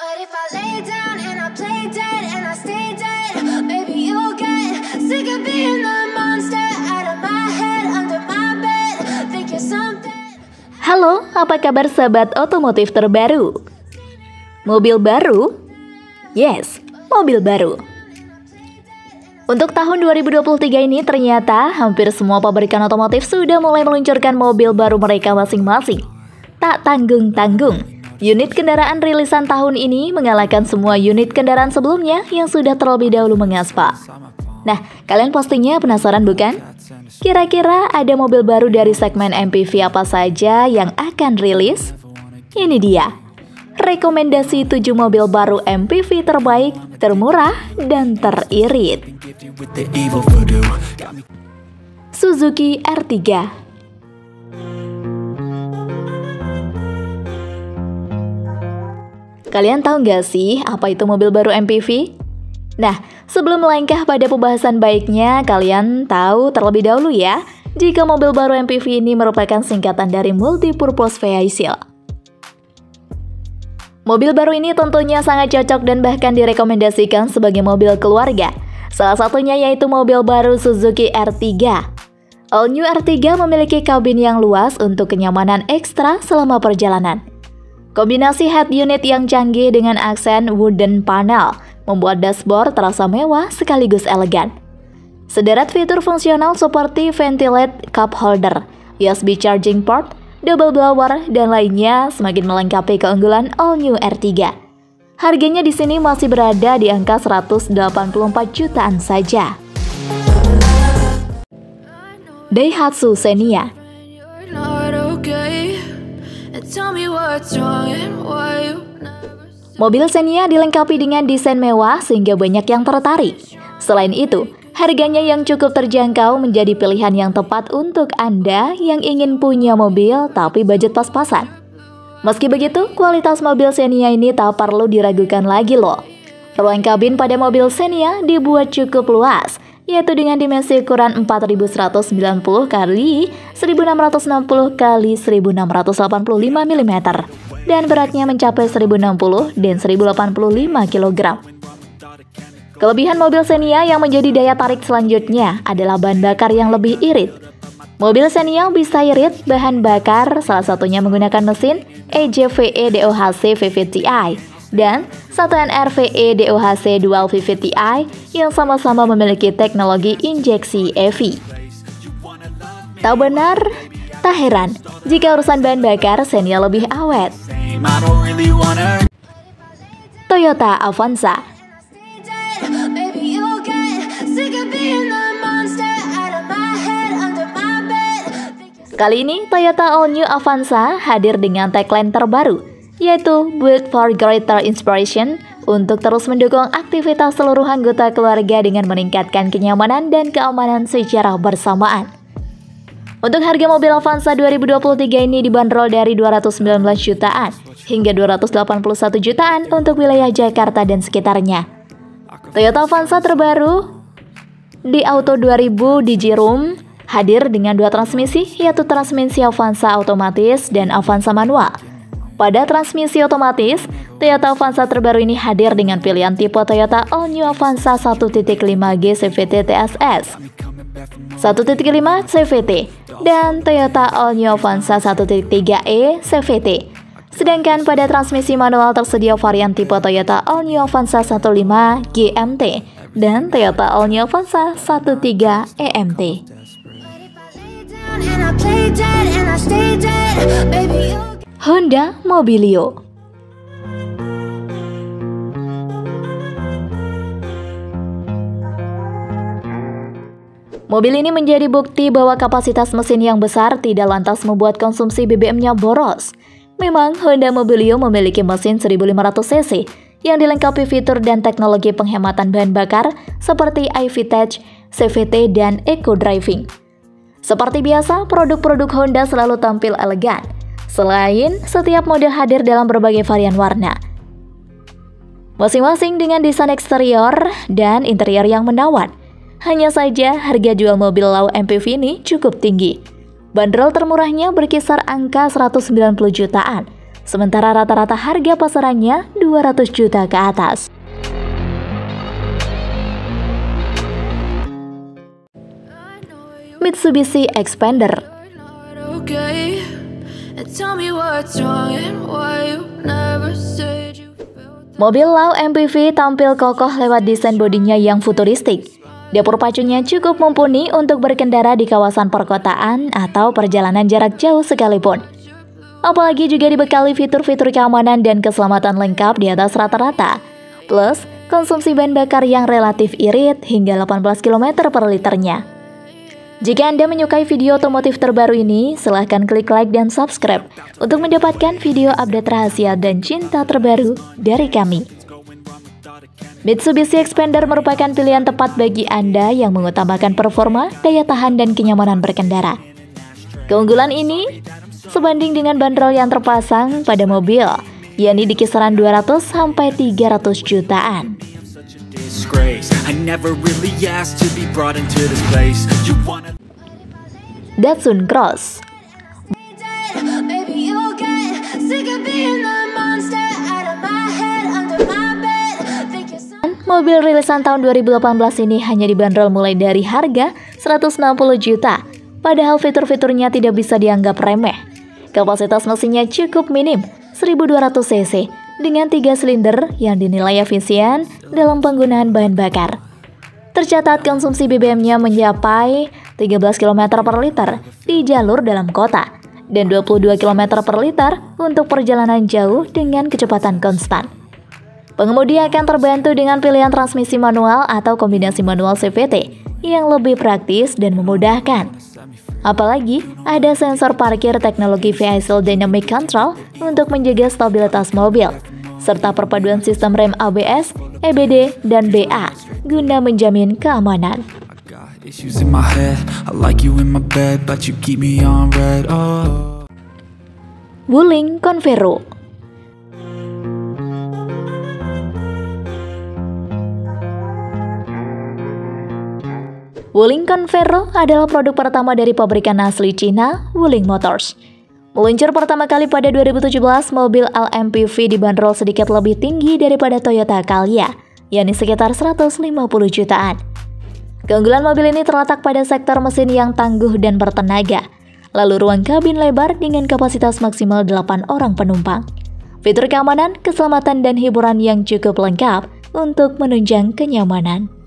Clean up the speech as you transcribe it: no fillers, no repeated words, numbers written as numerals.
What if I lay down and I play dead and I stay dead? Baby, you'll get sick of being the monster out of my head, under my bed. Think you're something. Halo, apa kabar sahabat otomotif terbaru? Mobil baru? Yes, mobil baru. Untuk tahun 2023 ini ternyata hampir semua pabrikan otomotif sudah mulai meluncurkan mobil baru mereka masing-masing. Tak tanggung-tanggung, unit kendaraan rilisan tahun ini mengalahkan semua unit kendaraan sebelumnya yang sudah terlebih dahulu mengaspal. Nah, kalian pastinya penasaran bukan? Kira-kira ada mobil baru dari segmen MPV apa saja yang akan rilis? Ini dia, rekomendasi 7 mobil baru MPV terbaik, termurah, dan teririt. Suzuki R3. Kalian tahu nggak sih apa itu mobil baru MPV? Nah, sebelum melangkah pada pembahasan baiknya, kalian tahu terlebih dahulu ya, jika mobil baru MPV ini merupakan singkatan dari Multi-Purpose Vehicle. Mobil baru ini tentunya sangat cocok dan bahkan direkomendasikan sebagai mobil keluarga. Salah satunya yaitu mobil baru Suzuki R3. All New R3 memiliki kabin yang luas untuk kenyamanan ekstra selama perjalanan. Kombinasi head unit yang canggih dengan aksen wooden panel membuat dashboard terasa mewah sekaligus elegan. Sederet fitur fungsional seperti ventilate cup holder, USB charging port, double blower, dan lainnya semakin melengkapi keunggulan All New R3. Harganya di sini masih berada di angka 184 jutaan saja. Daihatsu Xenia. Mobil Xenia dilengkapi dengan desain mewah sehingga banyak yang tertarik. Selain itu, harganya yang cukup terjangkau menjadi pilihan yang tepat untuk Anda yang ingin punya mobil tapi budget pas-pasan. Meski begitu, kualitas mobil Xenia ini tak perlu diragukan lagi loh. Ruang kabin pada mobil Xenia dibuat cukup luas, yaitu dengan dimensi ukuran 4190 x 1660 x 1685 mm dan beratnya mencapai 1060 dan 1085 kg. Kelebihan mobil Xenia yang menjadi daya tarik selanjutnya adalah bahan bakar yang lebih irit. Mobil Xenia bisa irit bahan bakar, salah satunya menggunakan mesin EJVE DOHC VVT-i dan 1NR-VE DOHC Dual VVT-i yang sama-sama memiliki teknologi injeksi EV. Tak benar, tak heran jika urusan bahan bakar Xenia lebih awet. Toyota Avanza. Kali ini Toyota All New Avanza hadir dengan tagline terbaru, yaitu Built for Greater Inspiration, untuk terus mendukung aktivitas seluruh anggota keluarga dengan meningkatkan kenyamanan dan keamanan secara bersamaan. Untuk harga mobil Avanza 2023 ini dibanderol dari 219 jutaan hingga 281 jutaan untuk wilayah Jakarta dan sekitarnya. Toyota Avanza terbaru di Auto 2000 Digiroom hadir dengan 2 transmisi, yaitu transmisi Avanza otomatis dan Avanza manual. Pada transmisi otomatis, Toyota Avanza terbaru ini hadir dengan pilihan tipe Toyota All New Avanza 1.5G CVT TSS, 1.5 CVT, dan Toyota All New Avanza 1.3E CVT. Sedangkan pada transmisi manual tersedia varian tipe Toyota All New Avanza 15 GMT dan Toyota All New Avanza 13 EMT. Honda Mobilio. Mobil ini menjadi bukti bahwa kapasitas mesin yang besar tidak lantas membuat konsumsi BBM-nya boros. Memang Honda Mobilio memiliki mesin 1500 cc yang dilengkapi fitur dan teknologi penghematan bahan bakar seperti iVTECH, CVT, dan Eco Driving. Seperti biasa, produk-produk Honda selalu tampil elegan. Selain setiap model hadir dalam berbagai varian warna, masing-masing dengan desain eksterior dan interior yang menawan. Hanya saja harga jual mobil low MPV ini cukup tinggi. Bandrol termurahnya berkisar angka 190 jutaan, sementara rata-rata harga pasarannya 200 juta ke atas. Mitsubishi Xpander. Mobil Law MPV tampil kokoh lewat desain bodinya yang futuristik. Dapur pacunya cukup mumpuni untuk berkendara di kawasan perkotaan atau perjalanan jarak jauh sekalipun. Apalagi juga dibekali fitur-fitur keamanan dan keselamatan lengkap di atas rata-rata. Plus, konsumsi bahan bakar yang relatif irit hingga 18 km per liternya. Jika Anda menyukai video otomotif terbaru ini, silahkan klik like dan subscribe untuk mendapatkan video update rahasia dan cinta terbaru dari kami. Mitsubishi Xpander merupakan pilihan tepat bagi Anda yang mengutamakan performa, daya tahan, dan kenyamanan berkendara. Keunggulan ini sebanding dengan bandrol yang terpasang pada mobil, yakni di kisaran 200 sampai 300 jutaan. Datsun Cross. Mobil rilisan tahun 2018 ini hanya dibanderol mulai dari harga 160 juta, padahal fitur-fiturnya tidak bisa dianggap remeh. Kapasitas mesinnya cukup minim, 1200 cc, dengan 3 silinder yang dinilai efisien dalam penggunaan bahan bakar. Tercatat konsumsi BBM-nya mencapai 13 km per liter di jalur dalam kota, dan 22 km per liter untuk perjalanan jauh dengan kecepatan konstan. Pengemudi akan terbantu dengan pilihan transmisi manual atau kombinasi manual CVT yang lebih praktis dan memudahkan. Apalagi ada sensor parkir teknologi Vehicle Dynamic Control untuk menjaga stabilitas mobil, serta perpaduan sistem rem ABS, EBD, dan BA guna menjamin keamanan. Wuling Convero. Wuling Convero adalah produk pertama dari pabrikan asli Cina, Wuling Motors. Meluncur pertama kali pada 2017, mobil LMPV dibanderol sedikit lebih tinggi daripada Toyota Calya, yakni sekitar 150 jutaan. Keunggulan mobil ini terletak pada sektor mesin yang tangguh dan bertenaga, lalu ruang kabin lebar dengan kapasitas maksimal 8 orang penumpang. Fitur keamanan, keselamatan, dan hiburan yang cukup lengkap untuk menunjang kenyamanan.